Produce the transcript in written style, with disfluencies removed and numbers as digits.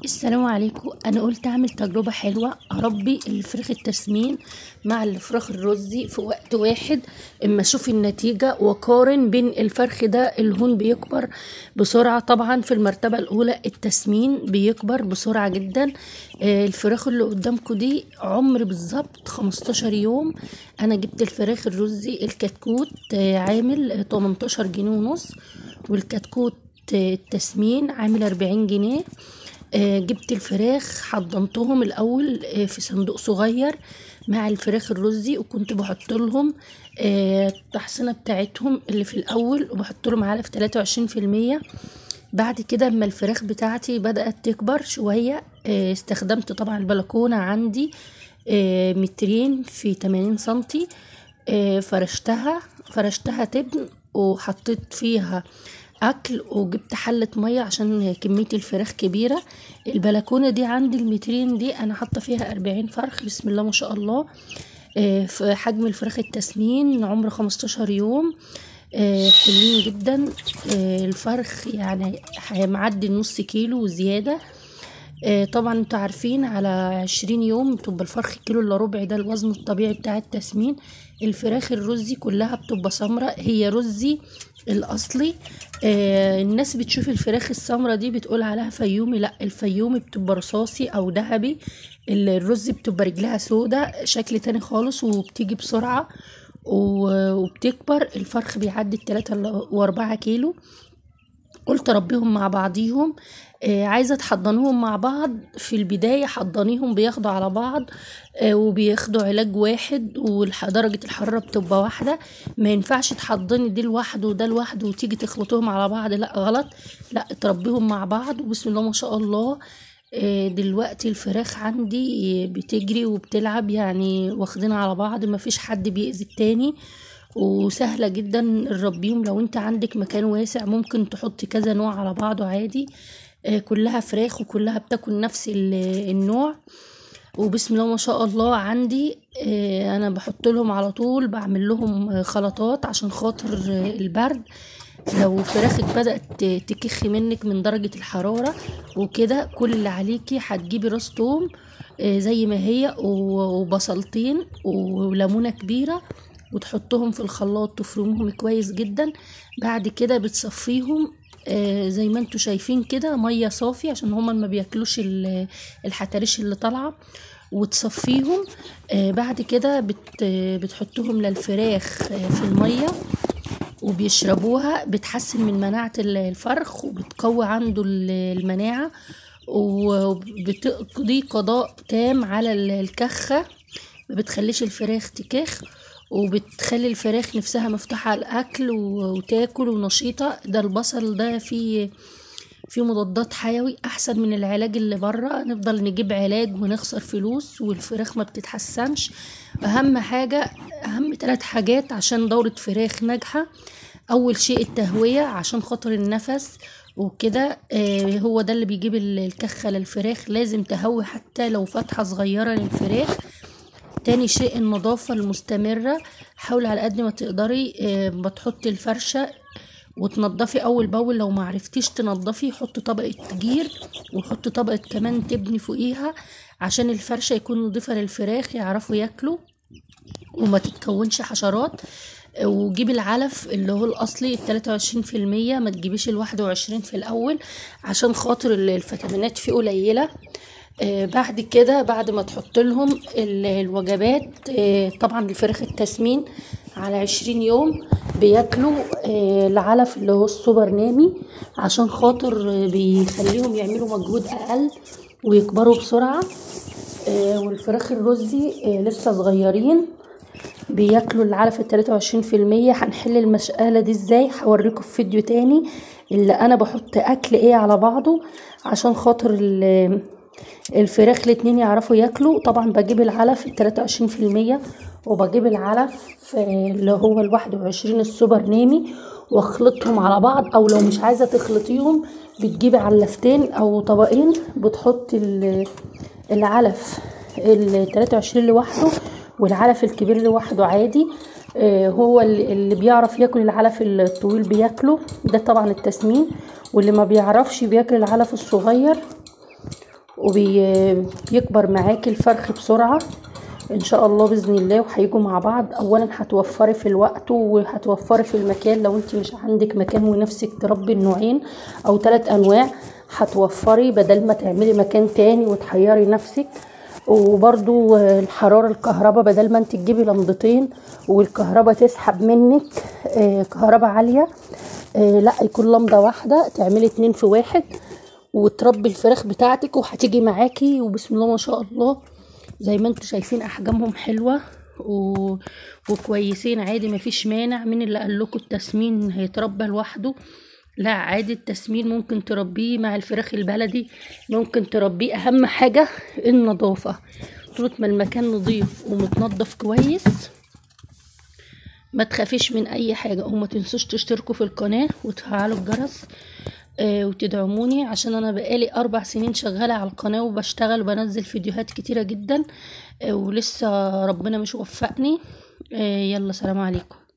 السلام عليكم. انا قلت اعمل تجربه حلوه، اربي الفراخ التسمين مع الفراخ الرزي في وقت واحد، اما اشوف النتيجه واقارن بين الفرخ ده. الهون بيكبر بسرعه طبعا، في المرتبه الاولى التسمين بيكبر بسرعه جدا. الفراخ اللي قدامكم دي عمر بالظبط 15 يوم. انا جبت الفراخ الرزي الكتكوت عامل 18 جنيه ونص، والكتكوت التسمين عامل 40 جنيه. جبت الفراخ حضنتهم الاول في صندوق صغير مع الفراخ الرزي، وكنت بحط لهم التحصينه بتاعتهم اللي في الاول، وبحط لهم علف 23%. بعد كده اما الفراخ بتاعتي بدأت تكبر شويه، استخدمت طبعا البلكونه عندي مترين في 80 سنتي. فرشتها تبن، وحطيت فيها اكل، وجبت حلة مية عشان كمية الفراخ كبيرة. البلكونة دي عندي المترين دي انا حاطة فيها 40 فرخ، بسم الله ما شاء الله. في حجم الفراخ التسمين عمر 15 يوم، حلوين جدا. الفرخ يعني معدي نص كيلو وزيادة. طبعا انتوا عارفين على 20 يوم بتبقى الفرخ كيلو الا ربع، ده الوزن الطبيعي بتاع التسمين. الفراخ الرزي كلها بتبقى سمرة، هي رزي الاصلي. الناس بتشوف الفراخ السمرة دي بتقول عليها فيومي، لا، الفيومي بتبقى رصاصي او ذهبي. الرزي بتبقى رجلها سودة، شكل تاني خالص، وبتيجي بسرعة وبتكبر. الفرخ بيعدي 3 و4 كيلو. قلت اربيهم مع بعضيهم. عايزه تحضنوهم مع بعض في البدايه، حضنيهم بياخدوا على بعض، وبياخدوا علاج واحد، ودرجه الحراره بتبقى واحده. ما ينفعش تحضني دي لوحده وده لوحده وتيجي تخلطوهم على بعض، لا غلط. لا، تربيهم مع بعض، وبسم الله ما شاء الله. دلوقتي الفراخ عندي بتجري وبتلعب، يعني واخدين على بعض، ما فيش حد بيأذي التاني، وسهلة جدا نربيهم. لو انت عندك مكان واسع ممكن تحط كذا نوع على بعضه عادي. كلها فراخ وكلها بتاكل نفس النوع، وبسم الله ما شاء الله. عندي انا بحط لهم على طول، بعمل لهم خلطات عشان خاطر البرد. لو فراخك بدأت تكخ منك من درجة الحرارة وكده، كل اللي عليكي هتجيبي راس توم زي ما هي، وبصلتين وليمونة كبيرة، وتحطهم في الخلاط، تفرمهم كويس جدا. بعد كده بتصفيهم زي ما انتوا شايفين كده، ميه صافي عشان هما ما بياكلوش الحتاريش اللي طالعه، وتصفيهم. بعد كده بتحطهم للفراخ في الميه، وبيشربوها، بتحسن من مناعة الفرخ، وبتقوي عنده المناعة، وبتقضي قضاء تام على الكخة، ما بتخليش الفراخ تكخ، وبتخلي الفراخ نفسها مفتوحة على الأكل وتاكل ونشيطة. ده البصل ده فيه مضادات حيوي أحسن من العلاج اللي بره، نفضل نجيب علاج ونخسر فلوس والفراخ ما بتتحسنش. أهم حاجة، أهم 3 حاجات عشان دورة فراخ ناجحة: أول شيء التهوية عشان خاطر النفس وكده، هو ده اللي بيجيب الكخة للفراخ، لازم تهوي حتى لو فتحة صغيرة للفراخ. تاني شيء النظافة المستمرة، حاول على قد ما تقدري بتحطي الفرشة وتنضفي اول باول. لو ما عرفتيش تنضفي، حط طبقة جير، وحط طبقة كمان تبني فوقيها، عشان الفرشة يكون نضيفة للفراخ يعرفوا ياكلوا وما تتكونش حشرات. وجيب العلف اللي هو الاصلي 23%، ما تجيبيش 21 في الاول، عشان خاطر الفيتامينات فيه قليلة. بعد كده، بعد ما تحط لهم الوجبات، طبعا الفراخ التسمين على 20 يوم بياكلوا العلف اللي هو السوبر نامي، عشان خاطر بيخليهم يعملوا مجهود اقل ويكبروا بسرعة. والفراخ الرزي لسه صغيرين بياكلوا العلف 23%. هنحل المسألة دي ازاي هوريكم في فيديو تاني، اللي انا بحط اكل ايه على بعضه عشان خاطر الفراخ الاتنين يعرفوا ياكلوا. طبعا بجيب العلف 23%، وبجيب العلف اللي هو 21 السوبر نامي، واخلطهم على بعض. او لو مش عايزة تخلطيهم، بتجيبي علفتين او طبقين، بتحط العلف 23 لوحده والعلف الكبير لوحده عادي. هو اللي بيعرف ياكل العلف الطويل بياكله، ده طبعا التسمين. واللي ما بيعرفش بياكل العلف الصغير. وبيكبر معاكي الفرخ بسرعة ان شاء الله باذن الله. وهيجوا مع بعض. اولا هتوفري في الوقت وهتوفري في المكان، لو انت مش عندك مكان ونفسك تربي النوعين او 3 انواع هتوفري بدل ما تعملي مكان تاني وتحيري نفسك. وبرضو الحرارة الكهرباء بدل ما انت تجيبي لمضتين والكهرباء تسحب منك كهرباء عالية، لا يكون لمضة واحدة تعملي 2 في 1 وتربي الفراخ بتاعتك وهتيجي معاكي. وبسم الله ما شاء الله زي ما انتوا شايفين احجامهم حلوة وكويسين عادي، مفيش مانع. من اللي قال لكم التسمين هيتربى لوحده؟ لا عادي، التسمين ممكن تربيه مع الفراخ البلدي، ممكن تربيه. اهم حاجة النظافة، طول ما المكان نظيف ومتنظف كويس ما تخافيش من اي حاجة. وما تنسوش تشتركوا في القناة وتفعلوا الجرس وتدعموني، عشان انا بقالي 4 سنين شغالة على القناة وبشتغل وبنزل فيديوهات كتيرة جدا ولسه ربنا مش وفقني. يلا سلام عليكم.